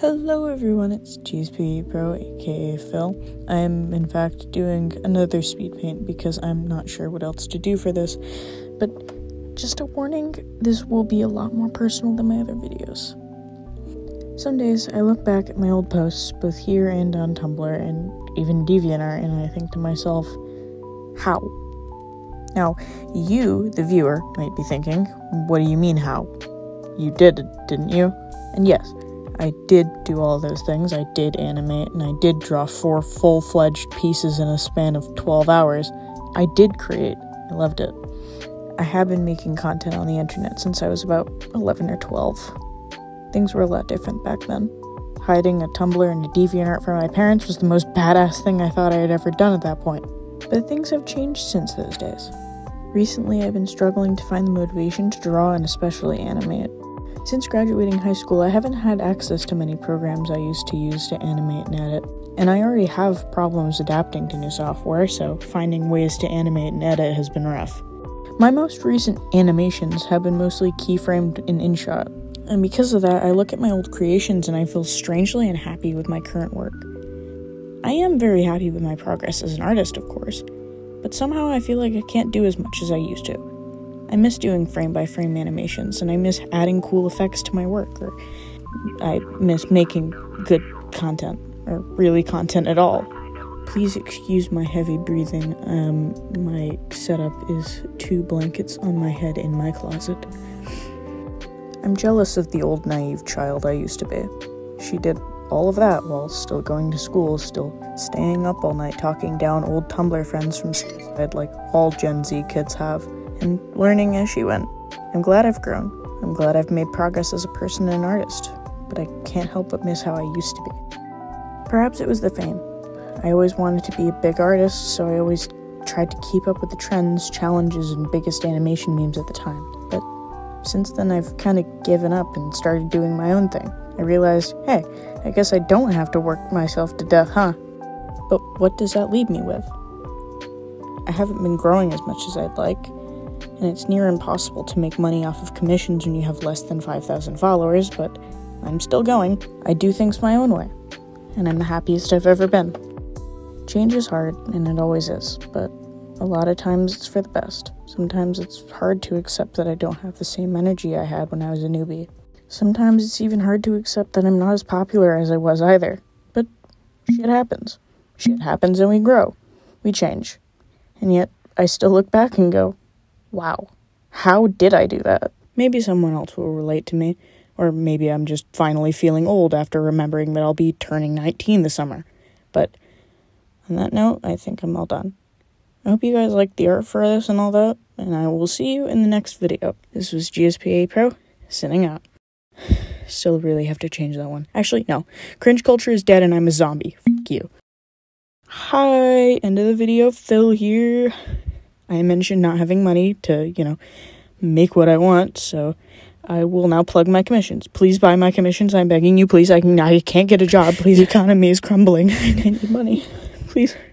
Hello everyone, it's GSP Pro, aka Phil. I am in fact doing another Speedpaint because I'm not sure what else to do for this, but just a warning, this will be a lot more personal than my other videos. Some days I look back at my old posts, both here and on Tumblr and even DeviantArt, and I think to myself, how? Now, you, the viewer, might be thinking, what do you mean how? You did it, didn't you? And yes, I did do all those things. I did animate, and I did draw 4 full-fledged pieces in a span of 12 hours. I did create. I loved it. I have been making content on the internet since I was about 11 or 12. Things were a lot different back then. Hiding a Tumblr and a DeviantArt from my parents was the most badass thing I thought I had ever done at that point. But things have changed since those days. Recently, I've been struggling to find the motivation to draw and especially animate. Since graduating high school, I haven't had access to many programs I used to use to animate and edit, and I already have problems adapting to new software, so finding ways to animate and edit has been rough. My most recent animations have been mostly keyframed in InShot, and because of that, I look at my old creations and I feel strangely unhappy with my current work. I am very happy with my progress as an artist, of course, but somehow I feel like I can't do as much as I used to. I miss doing frame-by-frame animations, and I miss adding cool effects to my work, or I miss making good content, or really content at all. Please excuse my heavy breathing. My setup is 2 blankets on my head in my closet. I'm jealous of the old naive child I used to be. She did all of that while still going to school, still staying up all night talking down old Tumblr friends from suicide like all Gen Z kids have, and learning as she went. I'm glad I've grown. I'm glad I've made progress as a person and an artist, but I can't help but miss how I used to be. Perhaps it was the fame. I always wanted to be a big artist, so I always tried to keep up with the trends, challenges, and biggest animation memes at the time. But since then, I've kind of given up and started doing my own thing. I realized, hey, I guess I don't have to work myself to death, huh? But what does that leave me with? I haven't been growing as much as I'd like, and it's near impossible to make money off of commissions when you have less than 5,000 followers, but I'm still going. I do things my own way, and I'm the happiest I've ever been. Change is hard, and it always is, but a lot of times it's for the best. Sometimes it's hard to accept that I don't have the same energy I had when I was a newbie. Sometimes it's even hard to accept that I'm not as popular as I was either, but shit happens. Shit happens and we grow. We change. And yet, I still look back and go, wow, how did I do that? Maybe someone else will relate to me, or maybe I'm just finally feeling old after remembering that I'll be turning 19 this summer. But on that note, I think I'm all done. I hope you guys liked the art for this and all that, and I will see you in the next video. This was GSPA Pro, signing out. Still really have to change that one. Actually, no. Cringe culture is dead and I'm a zombie. Fuck you. Hi, end of the video, Phil here. I mentioned not having money to, make what I want, so I will now plug my commissions. Please buy my commissions, I'm begging you, please. I can't get a job. Please, economy is crumbling. I need money. Please.